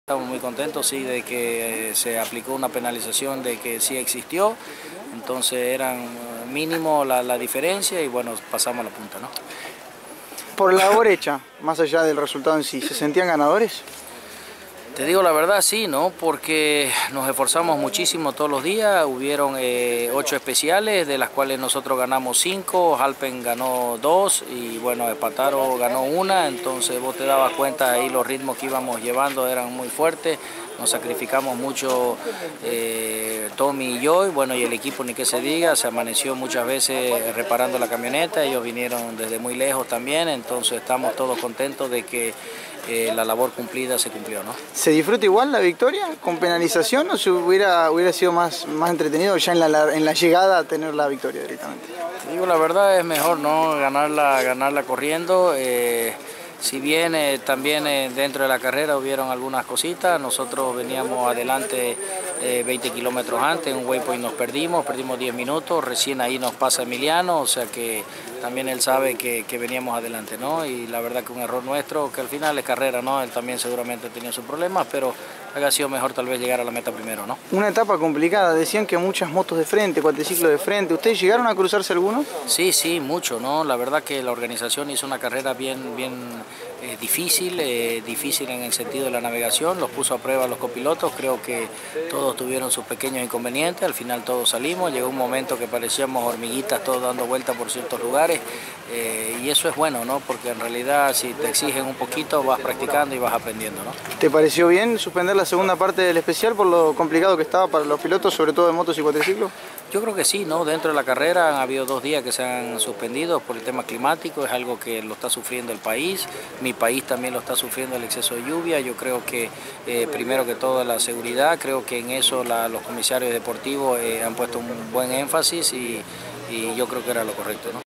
Estamos muy contentos, sí, de que se aplicó una penalización de que sí existió, entonces eran mínimo la diferencia y bueno, pasamos a la punta, ¿no? Por la labor hecha, más allá del resultado en sí, ¿se sentían ganadores? Te digo la verdad, sí, ¿no? Porque nos esforzamos muchísimo todos los días, hubieron 8 especiales, de las cuales nosotros ganamos 5, Halpen ganó 2 y bueno, Espataro ganó 1, entonces vos te dabas cuenta ahí los ritmos que íbamos llevando eran muy fuertes, nos sacrificamos mucho Tommy y yo, y bueno, y el equipo ni que se diga, se amaneció muchas veces reparando la camioneta, ellos vinieron desde muy lejos también, entonces estamos todos contentos de que la labor cumplida se cumplió, ¿no? ¿Se disfruta igual la victoria con penalización o se hubiera sido más entretenido ya en la llegada tener la victoria directamente? Te digo la verdad, es mejor, ¿no? ganarla corriendo. Si bien también dentro de la carrera hubieron algunas cositas, nosotros veníamos adelante 20 kilómetros antes, en un waypoint nos perdimos 10 minutos, recién ahí nos pasa Emiliano, o sea que también él sabe que veníamos adelante, ¿no? Y la verdad que un error nuestro, que al final es carrera, ¿no? Él también seguramente tenía sus problemas, pero habría sido mejor tal vez llegar a la meta primero, ¿no? Una etapa complicada, decían que muchas motos de frente, cuatriciclos de frente, ¿ustedes llegaron a cruzarse algunos? Sí, sí, mucho, ¿no? La verdad que la organización hizo una carrera bien difícil en el sentido de la navegación, los puso a prueba los copilotos, creo que todos tuvieron sus pequeños inconvenientes, al final todos salimos, llegó un momento que parecíamos hormiguitas todos dando vueltas por ciertos lugares y eso es bueno, ¿no? Porque en realidad si te exigen un poquito vas practicando y vas aprendiendo, ¿no? ¿Te pareció bien suspender la segunda parte del especial por lo complicado que estaba para los pilotos, sobre todo de motos y cuatriciclos? Yo creo que sí, ¿no? Dentro de la carrera han habido 2 días que se han suspendido por el tema climático, es algo que lo está sufriendo el país, mi país también lo está sufriendo el exceso de lluvia, yo creo que primero que todo la seguridad, creo que en eso los comisarios deportivos han puesto un buen énfasis y yo creo que era lo correcto, ¿no?